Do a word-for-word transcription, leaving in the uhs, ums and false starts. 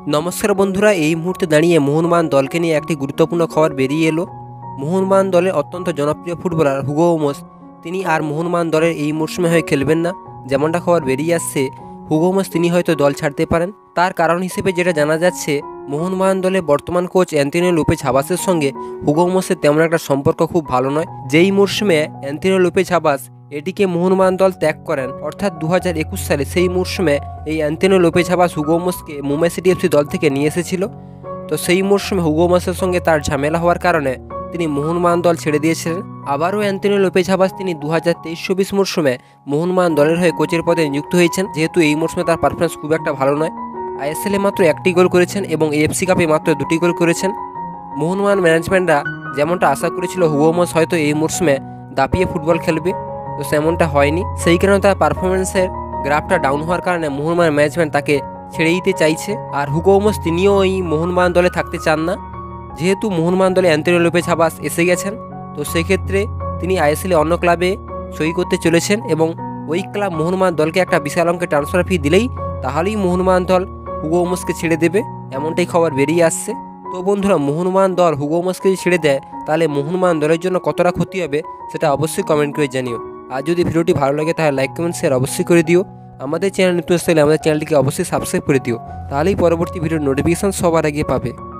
নমস্কার বন্ধুরা, এই মুহূর্তে দাঁড়িয়ে মোহনবাগান দলকে নিয়ে একটি গুরুত্বপূর্ণ খবর বেরিয়ে এলো। মোহনবাগান দলের অত্যন্ত জনপ্রিয় ফুটবলার হুগো মোস তিনি আর মোহনবাগান দলের এই মরশুমে হয়ে খেলবেন না। যেমনটা খবর বেরিয়ে আসছে, হুগো মোস তিনি হয়তো দল ছাড়তে পারেন। তার কারণ হিসেবে যেটা জানা যাচ্ছে, মোহনবাগান দলের বর্তমান কোচ অ্যান্তোনিও লোপেজ হাবাসের সঙ্গে হুগো মোসের তেমন একটা সম্পর্ক খুব ভালো নয়। যেই মরশুমে অ্যান্তোনিও লোপেজ হাবাস এটিকে মোহনবাগান দল ত্যাগ করেন, অর্থাৎ দু হাজার একুশ সালে, সেই মরশুমে এই অ্যান্তোনিও লোপেজ হাবাস হুগো মোসকে মুম্বাই সিটি এফসি দল থেকে নিয়ে এসেছিল। তো সেই মরশুমে হুগো মোসের সঙ্গে তার ঝামেলা হওয়ার কারণে তিনি মোহনবাগান দল ছেড়ে দিয়েছিলেন। আবারও অ্যান্তোনিও লোপেজ হাবাস তিনি দু হাজার তেইশ চব্বিশ মরশুমে মোহনবাগান দলের হয়ে কোচের পদে নিযুক্ত হয়েছেন। যেহেতু এই মরশুমে তার পারফরমেন্স খুব একটা ভালো নয়, আইএসএলে মাত্র একটি গোল করেছেন এবং এএফসি কাপে মাত্র দুটি গোল করেছেন। মোহনবাগান ম্যানেজমেন্টরা যেমনটা আশা করেছিল হুগো মোস হয়তো এই মরশুমে দাপিয়ে ফুটবল খেলবে, তো সেমনটা হয়নি। সেই কারণে তার পারফরমেন্সের গ্রাফটা ডাউন হওয়ার কারণে মোহনবাগান ম্যানেজমেন্ট তাকে ছেড়ে দিতে চাইছে। আর হুগো মোস তিনিও এই মোহনবাগান দলে থাকতে চান না। যেহেতু মোহনবাগান দলে অ্যান্তোনিও লোপেজ হাবাস এসে গেছেন, তো সেক্ষেত্রে তিনি আইএসএলে অন্য ক্লাবে সই করতে চলেছেন এবং ওই ক্লাব মোহনবাগান দলকে একটা বিশাল অঙ্কের ট্রান্সফার ফি দিলেই তাহলেই মোহনবাগান দল হুগো মোসকে ছেড়ে দেবে, এমনটাই খবর বেরিয়ে আসছে। তো বন্ধুরা, মোহনবাগান দল হুগো মোসকে যদি ছেড়ে দেয়, তাহলে মোহনবাগান দলের জন্য কতটা ক্ষতি হবে সেটা অবশ্যই কমেন্ট করে জানিও। আর যদি ভিডিওটি ভালো লাগে তাহলে লাইক কমেন্ট শেয়ার অবশ্যই করে দিও। আমাদের চ্যানেল নতুন আসলে আমাদের চ্যানেলটিকে অবশ্যই সাবস্ক্রাইব করে দিও, তাহলেই পরবর্তী ভিডিওর নোটিফিকেশান সবার আগে পাবে।